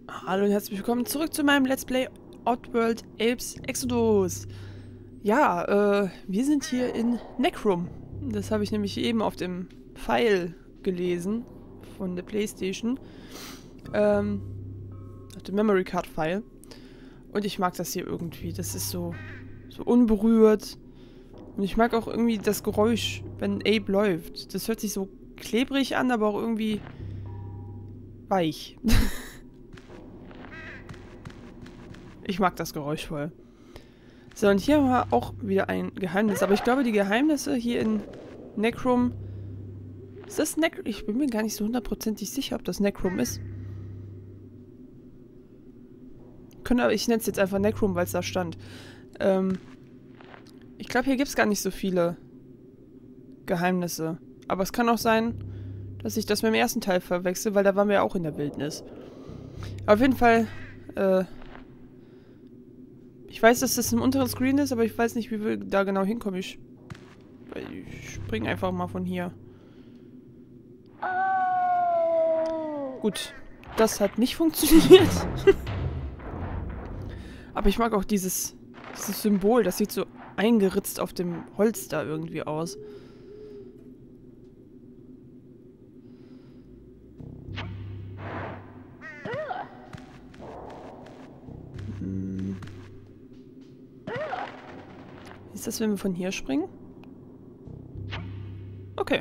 Hallo und herzlich willkommen zurück zu meinem Let's Play Oddworld Apes Exodus. Ja, wir sind hier in Necrom. Das habe ich nämlich eben auf dem Pfeil gelesen von der Playstation. Auf dem Memory Card Pfeil. Und ich mag das hier irgendwie. Das ist so unberührt. Und ich mag auch irgendwie das Geräusch, wenn Ape läuft. Das hört sich so klebrig an, aber auch irgendwie weich. Ich mag das Geräusch voll. So, und hier haben wir auch wieder ein Geheimnis. Aber ich glaube, die Geheimnisse hier in Necrom... Ist das Necrom? Ich bin mir gar nicht so hundertprozentig sicher, ob das Necrom ist. Ich nenne es jetzt einfach Necrom, weil es da stand. Ich glaube, hier gibt es gar nicht so viele Geheimnisse. Aber es kann auch sein, dass ich das mit dem ersten Teil verwechsel, weil da waren wir ja auch in der Wildnis. Auf jeden Fall, ich weiß, dass das im unteren Screen ist, aber ich weiß nicht, wie wir da genau hinkommen. Ich springe einfach mal von hier. Gut, das hat nicht funktioniert. Aber ich mag auch dieses Symbol, das sieht so eingeritzt auf dem Holz da irgendwie aus. Ist das, wenn wir von hier springen? Okay.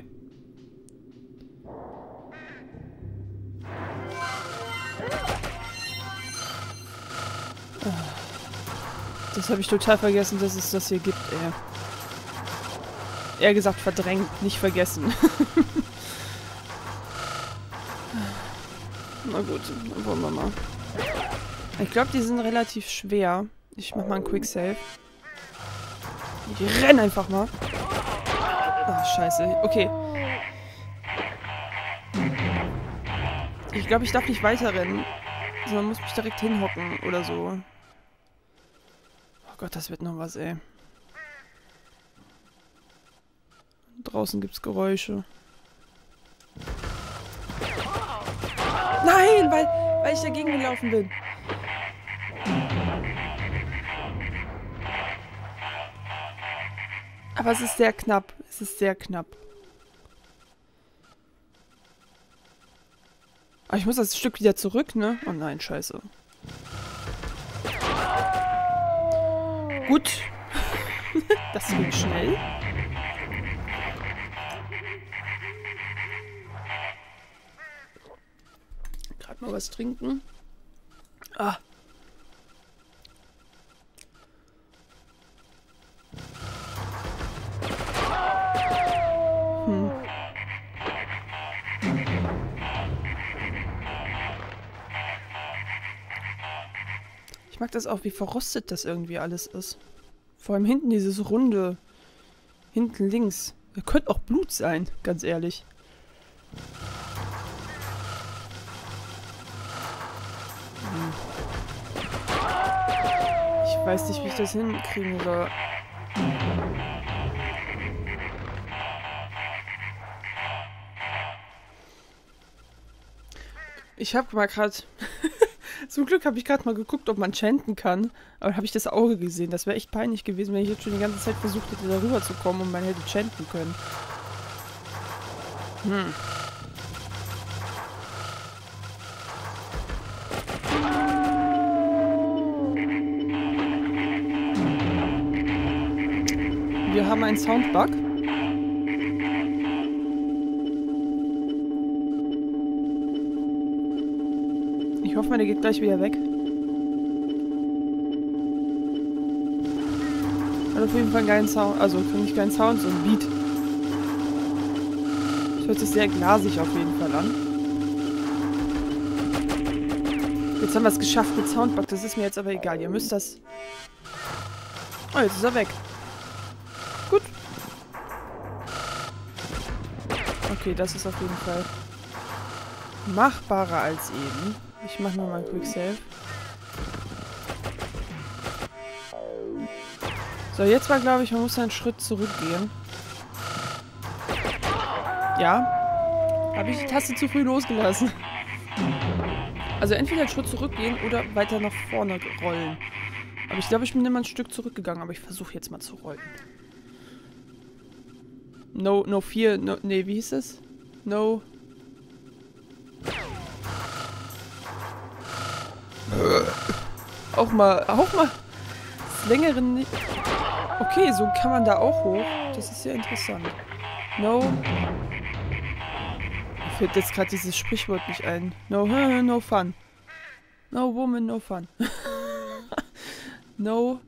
Das habe ich total vergessen, dass es das hier gibt, ey. Eher gesagt verdrängt, nicht vergessen. Na gut, dann wollen wir mal. Ich glaube, die sind relativ schwer. Ich mach mal einen Quick Save. Ich renn einfach mal. Ah, scheiße. Okay. Ich glaube, ich darf nicht weiterrennen. Sondern muss mich direkt hinhocken oder so. Oh Gott, das wird noch was, ey. Draußen gibt's Geräusche. Nein, weil ich dagegen gelaufen bin. Aber es ist sehr knapp. Es ist sehr knapp. Aber ich muss das Stück wieder zurück, ne? Oh nein, scheiße. Gut. Das ging schnell. Gerade mal was trinken. Ah. Ich mag das auch, wie verrostet das irgendwie alles ist. Vor allem hinten dieses runde. Hinten links. Das könnte auch Blut sein, ganz ehrlich. Ich weiß nicht, wie ich das hinkriegen soll. Ich habe mal gerade... Zum Glück habe ich gerade mal geguckt, ob man chanten kann. Aber habe ich das Auge gesehen. Das wäre echt peinlich gewesen, wenn ich jetzt schon die ganze Zeit versucht hätte, da rüber zu kommen und man hätte chanten können. Wir haben einen Soundbug. Ich hoffe mal, der geht gleich wieder weg. Hat auf jeden Fall einen geilen Sound. Also, nicht geilen Sound, so ein Beat. Das hört sich sehr glasig auf jeden Fall an. Jetzt haben wir es geschafft mit Soundbug. Das ist mir jetzt aber egal. Ihr müsst das... Oh, jetzt ist er weg. Gut. Okay, das ist auf jeden Fall machbarer als eben. Ich mache nur mal einen Quick Save. So, jetzt war, glaube ich, man muss einen Schritt zurückgehen. Ja. Habe ich die Taste zu früh losgelassen. Also entweder einen Schritt zurückgehen oder weiter nach vorne rollen. Aber ich glaube, ich bin immer ein Stück zurückgegangen, aber ich versuche jetzt mal zu rollen. No fear, no, nee, wie hieß es? No. Auch mal das längere nicht. Okay, so kann man da auch hoch. Das ist ja interessant. No. Mir fällt jetzt gerade dieses Sprichwort nicht ein. No fun. No woman, no fun. No.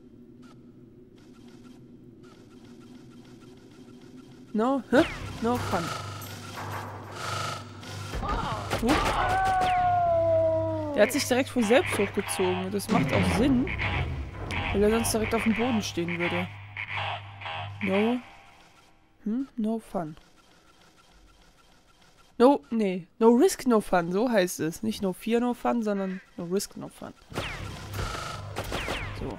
No, hä? No fun. Der hat sich direkt von selbst hochgezogen. Das macht auch Sinn. Weil er sonst direkt auf dem Boden stehen würde. No. No fun. No, nee. No risk, no fun. So heißt es. Nicht no fear, no fun, sondern no risk, no fun. So.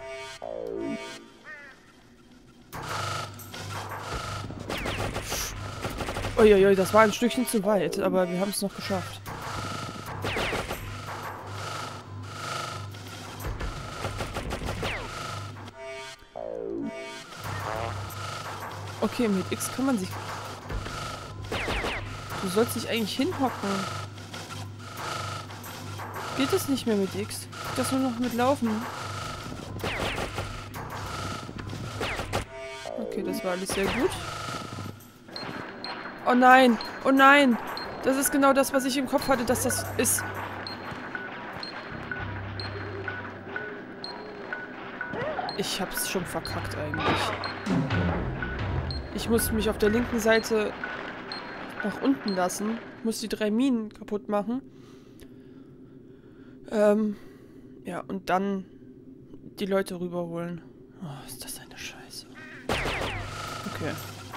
Uiuiui, das war ein Stückchen zu weit, aber wir haben es noch geschafft. Okay, mit X kann man sich... Du sollst dich eigentlich hinhocken. Geht das nicht mehr mit X? Geht das nur noch mit Laufen? Okay, das war alles sehr gut. Oh nein! Oh nein! Das ist genau das, was ich im Kopf hatte, dass das ist. Ich hab's schon verkackt eigentlich. Ich muss mich auf der linken Seite nach unten lassen. Muss die 3 Minen kaputt machen. Ja, und dann die Leute rüberholen. Oh, ist das eine Scheiße. Okay.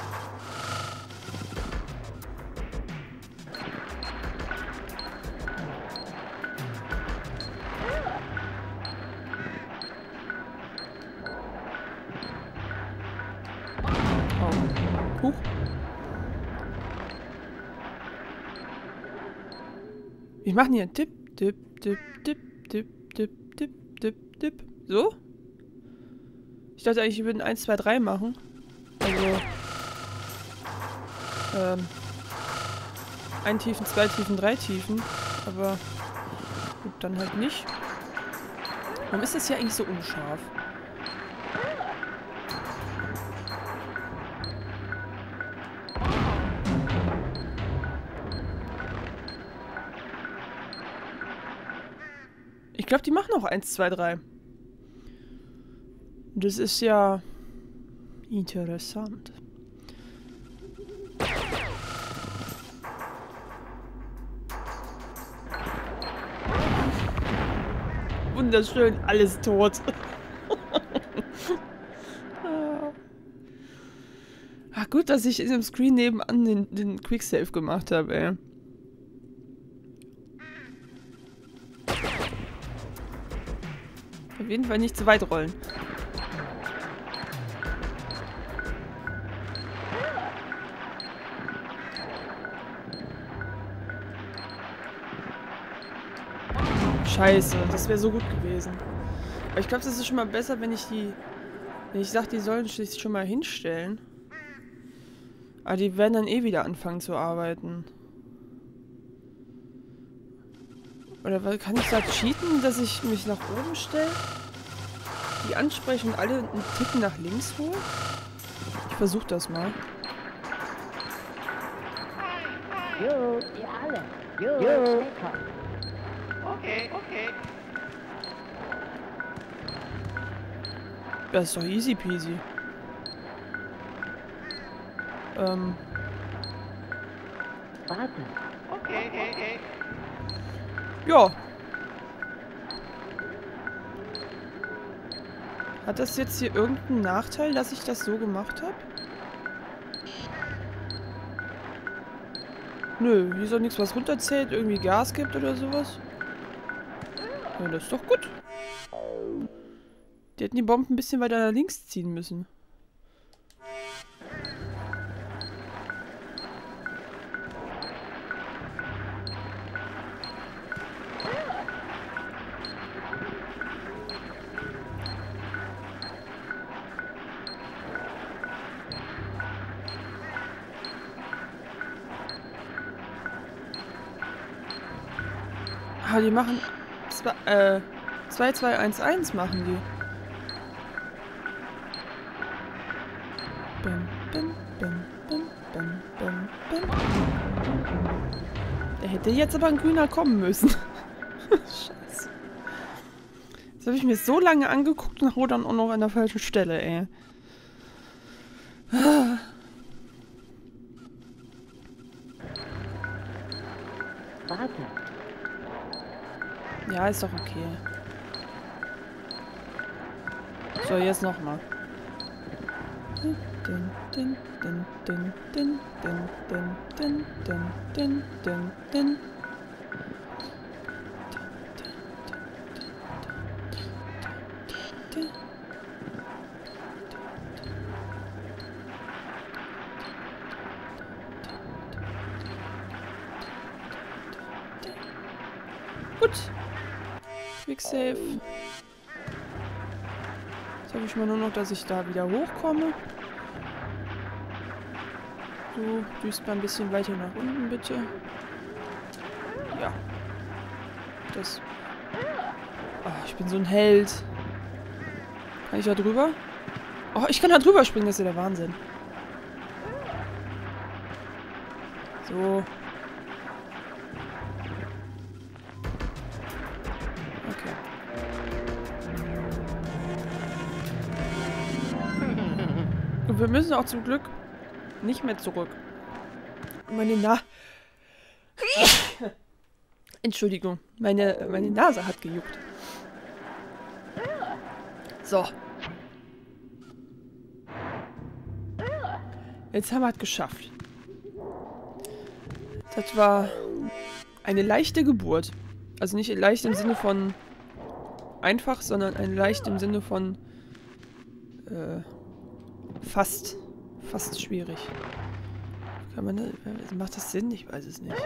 Oh. Huch. Wie machen die einen Tipp, Tipp, Tipp, Tipp, Tipp, Tipp, Tipp, Tipp, Tipp. So? Ich dachte eigentlich, wir würden 1, 2, 3 machen. Also. 1 Tiefen, 2 Tiefen, 3 Tiefen. Aber gut, dann halt nicht. Warum ist das hier eigentlich so unscharf? Ich glaube, die machen auch 1, 2, 3. Das ist ja interessant. Wunderschön, alles tot. Ach gut, dass ich in dem Screen nebenan den Quicksave gemacht habe, ey. Auf jeden Fall nicht zu weit rollen. Scheiße, das wäre so gut gewesen. Aber ich glaube, das ist schon mal besser, wenn ich sage, die sollen sich schon mal hinstellen. Aber die werden dann eh wieder anfangen zu arbeiten. Oder kann ich da cheaten, dass ich mich nach oben stelle? Die ansprechen und alle einen Ticken nach links holen? Ich versuche das mal. Jo, ihr alle. Jo. Okay. Das ist doch easy peasy. Warte. Okay. Ja. Hat das jetzt hier irgendeinen Nachteil, dass ich das so gemacht habe? Nö, hier ist auch nichts, was runterzählt, irgendwie Gas gibt oder sowas. Ja, das ist doch gut. Die hätten die Bomben ein bisschen weiter nach links ziehen müssen. Ah, die machen... 2211 machen die. Bim, bim, bim, bim, bim, bim, bim. Da hätte jetzt aber ein grüner kommen müssen. Scheiße. Das habe ich mir so lange angeguckt und hau dann auch noch an der falschen Stelle, ey. Warte. Ja, ist doch okay. So, jetzt nochmal. Gut. Quick Save. Jetzt hoffe ich mal nur noch, dass ich da wieder hochkomme. Du düst mal ein bisschen weiter nach unten, bitte. Ja. Das... Oh, ich bin so ein Held. Kann ich da drüber? Oh, ich kann da drüber springen, das ist ja der Wahnsinn. So. Okay. Und wir müssen auch zum Glück nicht mehr zurück. Meine Entschuldigung. Meine Nase hat gejuckt. So. Jetzt haben wir es geschafft. Das war eine leichte Geburt. Also nicht leicht im Sinne von einfach, sondern ein leicht im Sinne von fast schwierig. Kann man das, macht das Sinn? Ich weiß es nicht.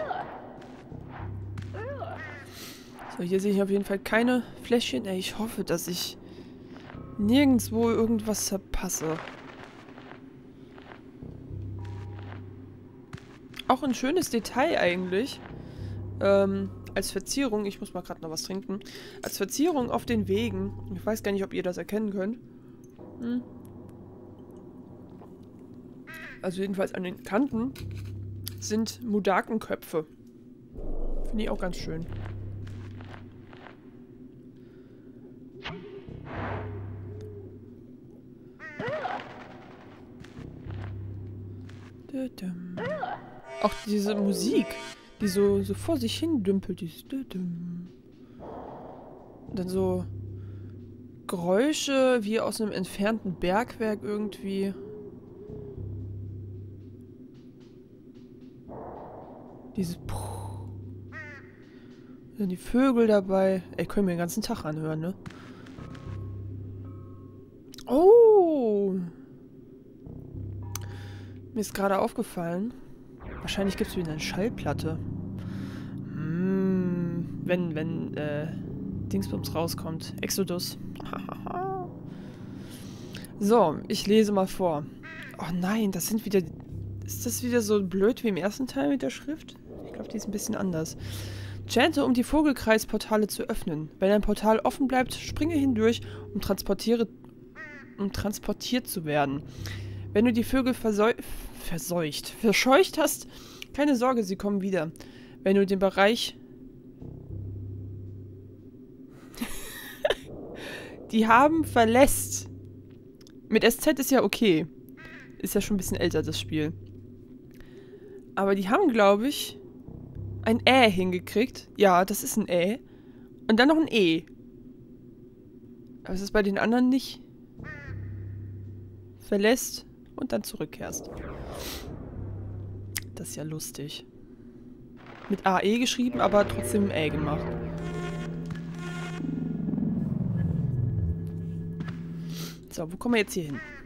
So, hier sehe ich auf jeden Fall keine Fläschchen. Ey, ich hoffe, dass ich nirgendwo irgendwas verpasse. Auch ein schönes Detail eigentlich. Als Verzierung, ich muss mal gerade noch was trinken. Als Verzierung auf den Wegen. Ich weiß gar nicht, ob ihr das erkennen könnt. Also jedenfalls an den Kanten sind Mudakenköpfe. Finde ich auch ganz schön. Auch diese Musik, die so vor sich hin dümpelt. Und dann so Geräusche wie aus einem entfernten Bergwerk irgendwie. Dieses Puh. Dann die Vögel dabei. Ey, können wir den ganzen Tag anhören, ne? Oh! Mir ist gerade aufgefallen. Wahrscheinlich gibt es wieder eine Schallplatte. Wenn Dingsbums rauskommt. Exodus. So, ich lese mal vor. Oh nein, das sind wieder... Ist das wieder so blöd wie im ersten Teil mit der Schrift? Ich glaube, die ist ein bisschen anders. Chante, um die Vogelkreisportale zu öffnen. Wenn ein Portal offen bleibt, springe hindurch, um transportiert zu werden. Wenn du die Vögel verscheucht hast, keine Sorge, sie kommen wieder. Wenn du den Bereich... die haben verlässt. Mit SZ ist ja okay. Ist ja schon ein bisschen älter, das Spiel. Aber die haben, glaube ich, ein hingekriegt. Ja, das ist ein Und dann noch ein E. Aber es ist bei den anderen nicht. Verlässt und dann zurückkehrst. Das ist ja lustig. Mit AE geschrieben, aber trotzdem ein gemacht. So, wo kommen wir jetzt hier hin?